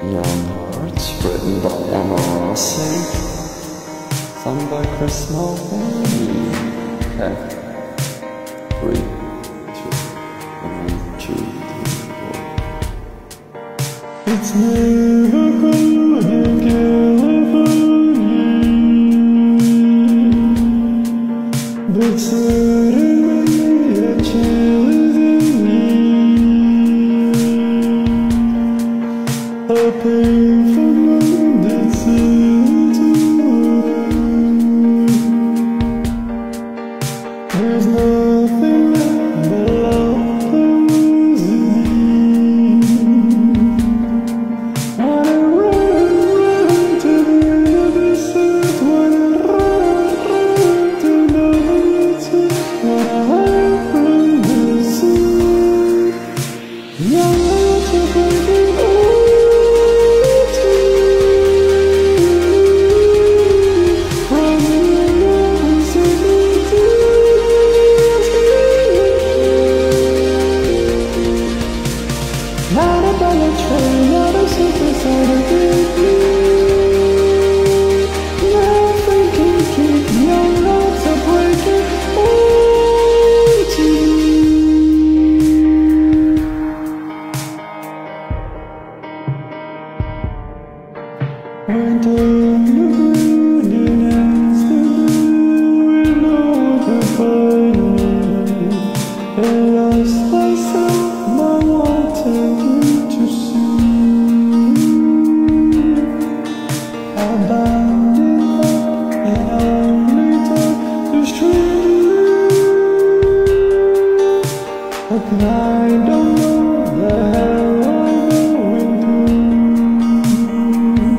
Young Hearts, written by Emma Rossi, sung by Chris Mulvaney. Okay. 3, 2, 1, 2, 3, 4. It's never cold in California, but certainly a chill is in me. A painful moon that's there's nothing left but love that was in me. Wanna run to the other side. Wanna run to the other side. Wanna hide from the sun. Young hearts are breaking all too. Running around so not a bullet train, not a superstar to beat me. Nothing can keep young hearts are breaking all too. Went on the ground and asked the blue and all the fire, and lost myself, my wanted to see. I bound it up and only took the string, but I don't know the hell I'm going through.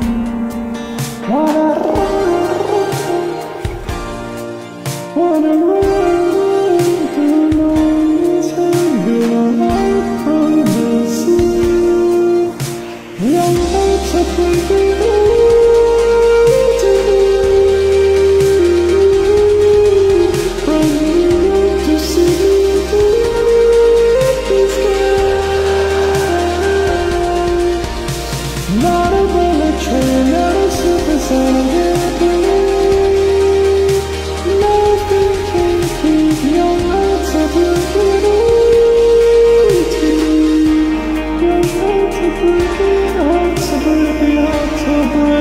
Wanna run to noise and go out from the sea. Young hearts are breaking all too. Running out to see the sky. Not a bullet train, not a supersonic airplane. Nothing can keep young hearts are breaking all too. Young hearts are breaking, hearts are breaking, hearts are breaking.